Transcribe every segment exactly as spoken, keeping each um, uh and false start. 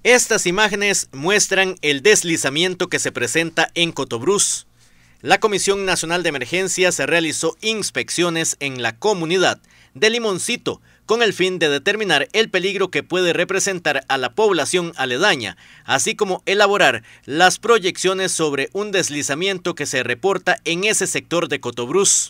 Estas imágenes muestran el deslizamiento que se presenta en Cotobruz. La Comisión Nacional de Emergencias realizó inspecciones en la comunidad de Limoncito con el fin de determinar el peligro que puede representar a la población aledaña, así como elaborar las proyecciones sobre un deslizamiento que se reporta en ese sector de Cotobruz.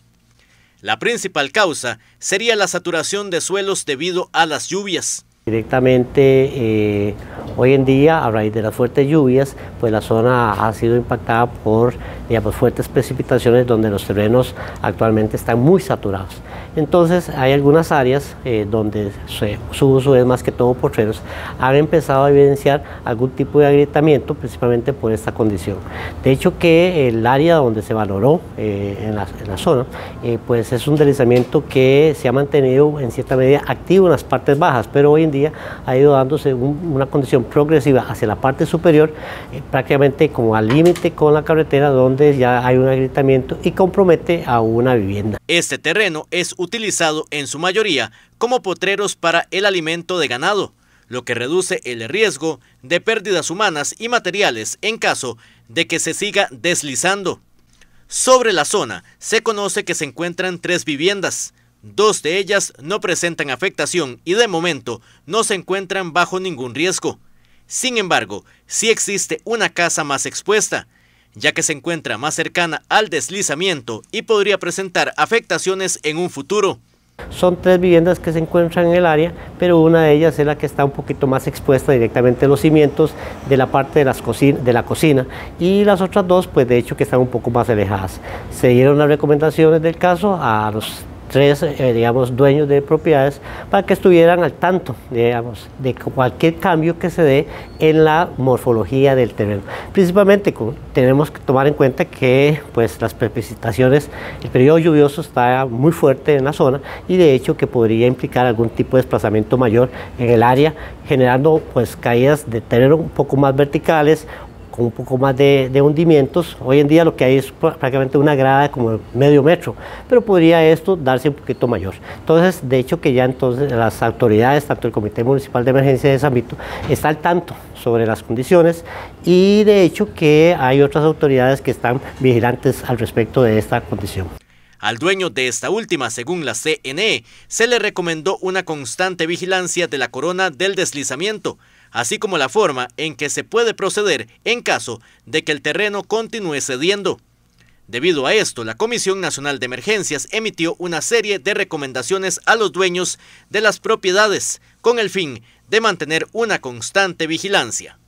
La principal causa sería la saturación de suelos debido a las lluvias. Directamente, eh, hoy en día, a raíz de las fuertes lluvias, pues la zona ha sido impactada por digamos, fuertes precipitaciones donde los terrenos actualmente están muy saturados. Entonces, hay algunas áreas eh, donde se, su uso es más que todo potreros, han empezado a evidenciar algún tipo de agrietamiento, principalmente por esta condición. De hecho, que el área donde se valoró eh, en, la, en la zona, eh, pues es un deslizamiento que se ha mantenido en cierta medida activo en las partes bajas, pero hoy en día ha ido dándose un, una condición progresiva hacia la parte superior, eh, prácticamente como al límite con la carretera donde ya hay un agrietamiento y compromete a una vivienda. Este terreno es utilizado en su mayoría como potreros para el alimento de ganado, lo que reduce el riesgo de pérdidas humanas y materiales en caso de que se siga deslizando. Sobre la zona se conoce que se encuentran tres viviendas. Dos de ellas no presentan afectación y de momento no se encuentran bajo ningún riesgo. Sin embargo, sí existe una casa más expuesta, ya que se encuentra más cercana al deslizamiento y podría presentar afectaciones en un futuro. Son tres viviendas que se encuentran en el área, pero una de ellas es la que está un poquito más expuesta directamente a los cimientos de la parte de, las cocina, de la cocina, y las otras dos, pues de hecho que están un poco más alejadas. Se dieron las recomendaciones del caso a los tres, eh, digamos, dueños de propiedades para que estuvieran al tanto, digamos, de cualquier cambio que se dé en la morfología del terreno. Principalmente con, tenemos que tomar en cuenta que pues, las precipitaciones, el periodo lluvioso está muy fuerte en la zona y de hecho que podría implicar algún tipo de desplazamiento mayor en el área, generando pues, caídas de terreno un poco más verticales, con un poco más de, de hundimientos. Hoy en día lo que hay es prácticamente una grada como medio metro, pero podría esto darse un poquito mayor. Entonces, de hecho que ya entonces las autoridades, tanto el Comité Municipal de Emergencia de San Vito, está al tanto sobre las condiciones y de hecho que hay otras autoridades que están vigilantes al respecto de esta condición. Al dueño de esta última, según la C N E, se le recomendó una constante vigilancia de la corona del deslizamiento, así como la forma en que se puede proceder en caso de que el terreno continúe cediendo. Debido a esto, la Comisión Nacional de Emergencias emitió una serie de recomendaciones a los dueños de las propiedades con el fin de mantener una constante vigilancia.